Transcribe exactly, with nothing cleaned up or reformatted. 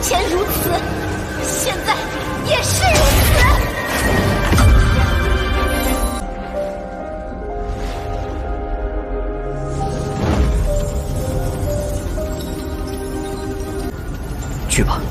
前如此，现在也是如此。 去吧。